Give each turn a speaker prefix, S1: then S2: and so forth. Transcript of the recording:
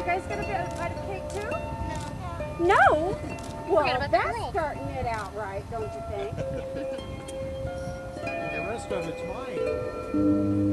S1: you guys get a bite of cake too?
S2: No.
S1: No? Well,
S2: Forget about the
S1: that's
S2: girl.
S1: starting it out right, don't you think?
S3: The rest of it's mine.